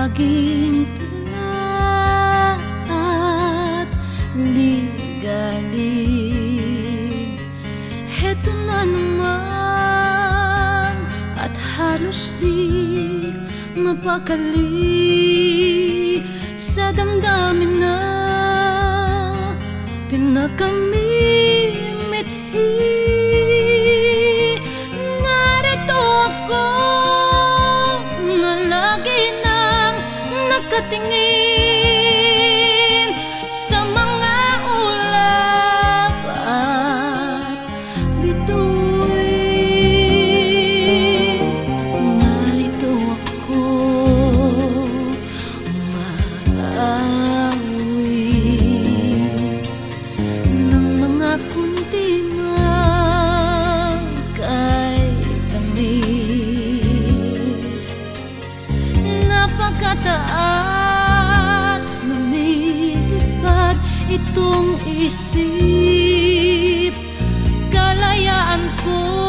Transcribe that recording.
laging tulala at ligalig. Heto na naman at halos di mapakali sa damdamin na pinakamimithi. Narito ako na lagi nang nakatingin sa mga ulap at bituin. Narito ako maawi ng mga kunti kay tamis. Napakataas lumilipad itong isip, kalayaan ko